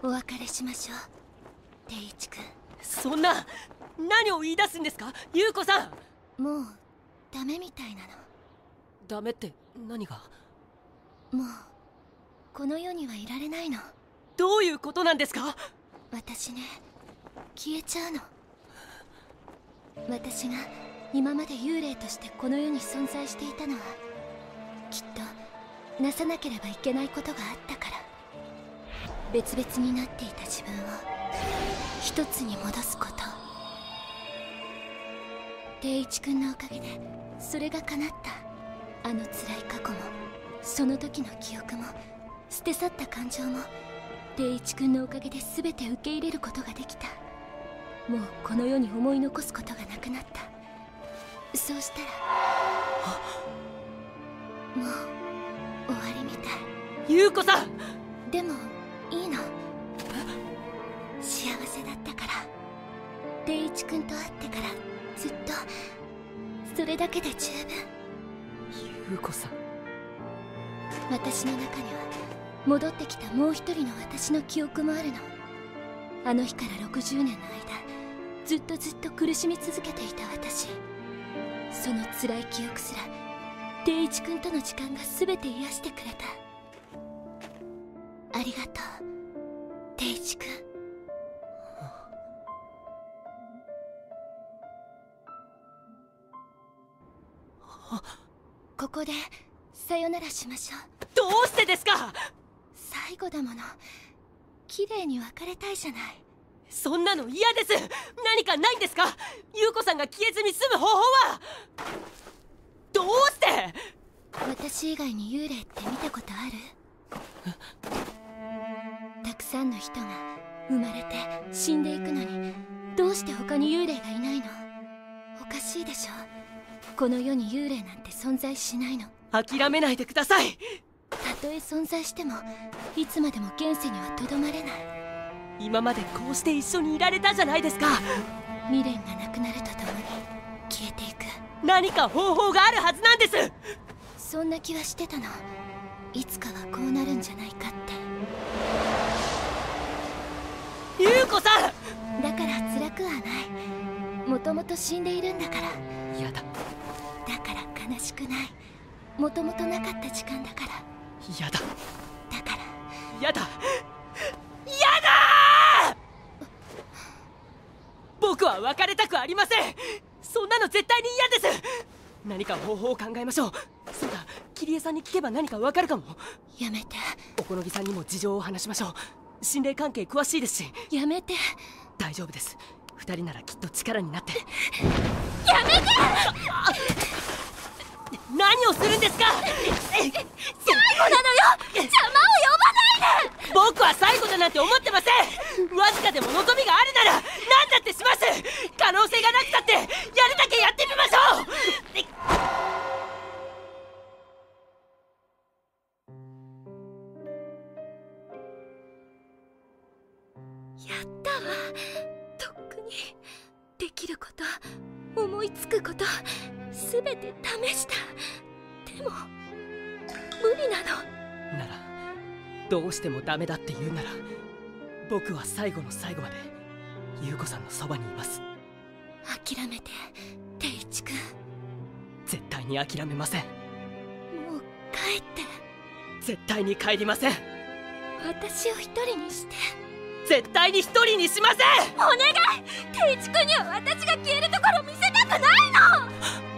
お別れしましょう、定一君。 そんな、何を言い出すんですか、優子さん。 もうダメみたいなの。 ダメって何が？ もうこの世にはいられないの。 どういうことなんですか？ 私ね、消えちゃうの。私が今まで幽霊としてこの世に存在していたのは、きっとなさなければいけないことがあったから。別々になっていた自分を一つに戻すこと。定一君のおかげでそれが叶った。あの辛い過去も、その時の記憶も、捨て去った感情も、定一君のおかげで全て受け入れることができた。もうこの世に思い残すことがなくなった。そうしたらもう終わりみたい。 優子さん。 でもいいの。幸せだったから。定一君と会ってからずっとそれだけで十分。 優子さん。 私の中には戻ってきたもう一人の私の記憶もあるの。あの日から60年の間、ずっと苦しみ続けていた私。その辛い記憶すら定一君との時間が全て癒してくれた。ありがとう、定一君。ここでさよならしましょう。 どうしてですか？ 最後だもの。綺麗に別れたいじゃない。 そんなの嫌です。何かないんですか？優子さんが消えずに済む方法は。どうして？ 私以外に幽霊って見たことある？たくさんの人が生まれて死んでいくのに、どうして他に幽霊がいないの？おかしいでしょ。この世に幽霊なんて存在しないの。 諦めないでください。 たとえ存在しても、いつまでも現世にはとどまれない。 今までこうして一緒にいられたじゃないですか。 未練がなくなるとともに消えていく。 何か方法があるはずなんです。 そんな気はしてたの。いつかはこうなるんじゃないかって。 優子さん。 だから辛くはない。もともと死んでいるんだから。 やだ。 だから悲しくない。もともとなかった時間だから。 やだ。 だからやだ。やだー！僕は別れたくありません。そんなの絶対に嫌です。何か方法を考えましょう。そうだ、桐江さんに聞けば何かわかるかも。 やめて。 お好みさんにも事情を話しましょう。心霊関係詳しいですし。 やめて。 大丈夫です。二人ならきっと力になって。 やめて！ 何をするんですか？ 最後なのよ。邪魔を呼ばないで。 僕は最後だなんて思ってません。わずかでも望みがあるなら何だってします。可能性がなくたってやるだけやってみましょう。 やったわ。とっくにできること、思いつくこと、すべて試した。でも無理なの。 ならどうしてもダメだって言うなら、僕は最後の最後まで優子さんのそばにいます。 諦めて、定一君。 絶対に諦めません。 もう帰って。 絶対に帰りません。 私を一人にして。 絶対に一人にしません。 お願い。定一君には私が消えるところ見せたくないの。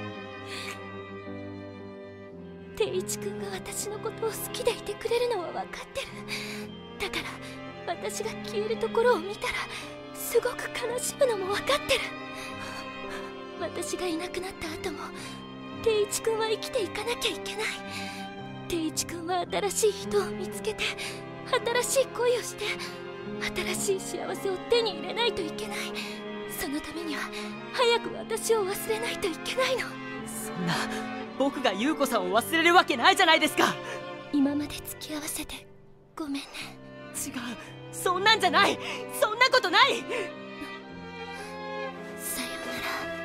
定一君が私のことを好きでいてくれるのは分かってる。だから私が消えるところを見たらすごく悲しむのも分かってる。私がいなくなった後も定一君は生きていかなきゃいけない。定一君は新しい人を見つけて、新しい恋をして、新しい幸せを手に入れないといけない。そのためには早く私を忘れないといけないの。 そんな、僕が優子さんを忘れるわけないじゃないですか。 今まで付き合わせてごめんね。 違う、そんなんじゃない。そんなことない。 さよな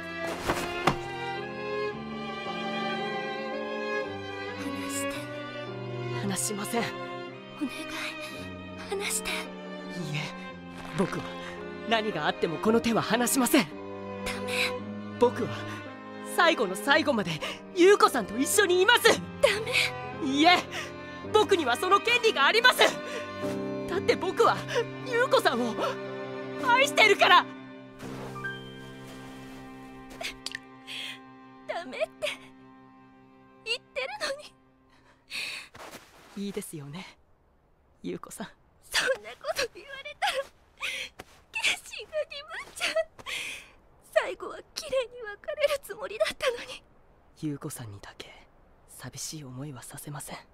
ら。話して。 話しません。 お願い、話して。 え、僕は何があってもこの手は離しません。 ダメ。 僕は最後の最後まで優子さんと一緒にいます。 ダメ。 いいえ、僕にはその権利があります。だって僕は優子さんを愛してるから。 ダメって言ってるのに。 いいですよね、優子さん。 そんなこと言われたら決心が鈍っちゃう。最後は綺麗に別れるつもりだったのに。 優子さんにだけ寂しい思いはさせません。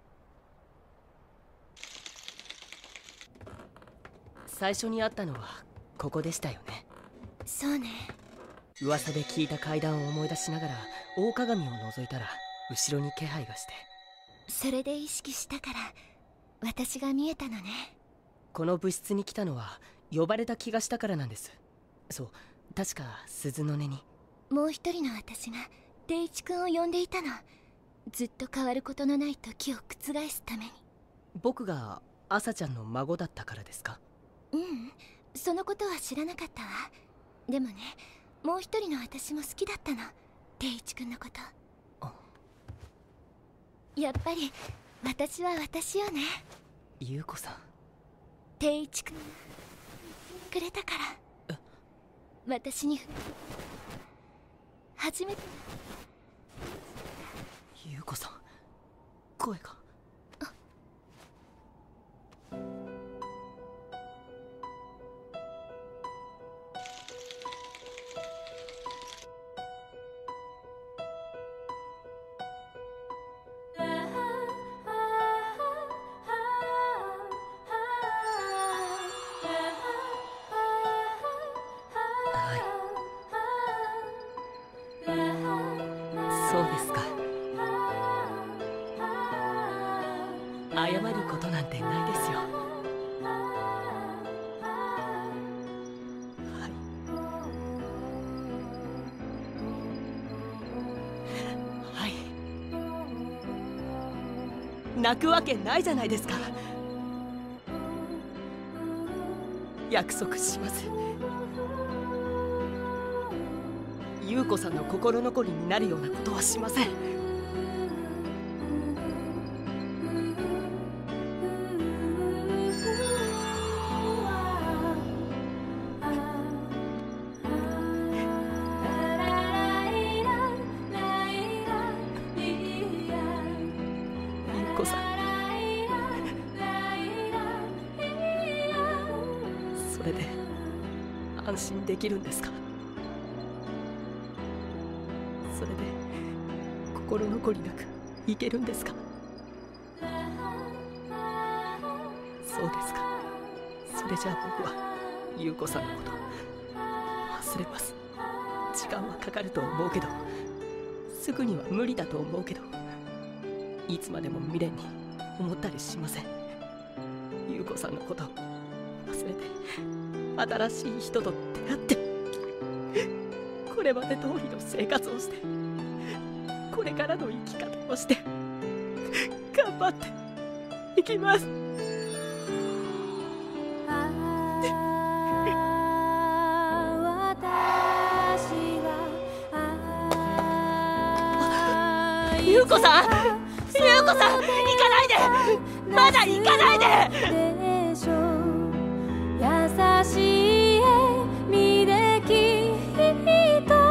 最初に会ったのはここでしたよね。 そうね。 噂で聞いた階段を思い出しながら大鏡を覗いたら後ろに気配がして、 それで意識したから私が見えたのね。 この部室に来たのは呼ばれた気がしたからなんです。そう、確か鈴の音に。 もう一人の私が定一君を呼んでいたの。ずっと変わることのない時を覆すために。 僕が朝ちゃんの孫だったからですか？ うん、そのことは知らなかったわ。でもね、もう一人の私も好きだったの、定一君のこと。やっぱり私は私よね。 優子さん。 定一君くれたから。私に初めて。 優子さん、声が。そうですか。謝ることなんてないですよ。はい。はい。泣くわけないじゃないですか。約束します。優子さんの心残りになるようなことはしません。優子さん、それで安心できるんですか？それで心残りなくいけるんですか？そうですか。それじゃあ僕は優子さんのこと忘れます。時間はかかると思うけど、すぐには無理だと思うけど、いつまでも未練に思ったりしません。優子さんのこと忘れて新しい人と出会って、これまで通りの生活をして、これからの生き方をして頑張っていきます。優子さん、優子さん、行かないで、まだ行かないで。優しい笑みできっと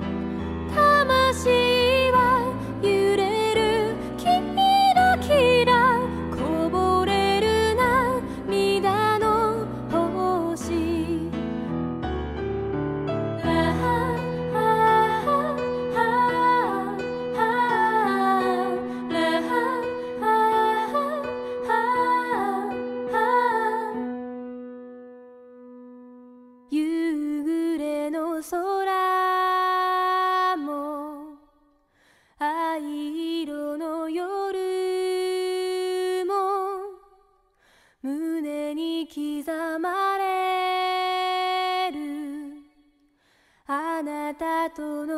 魂は揺れる、キラキラこぼれる涙の星。夕暮れの空も藍色の夜も胸に刻まれる、あなたとの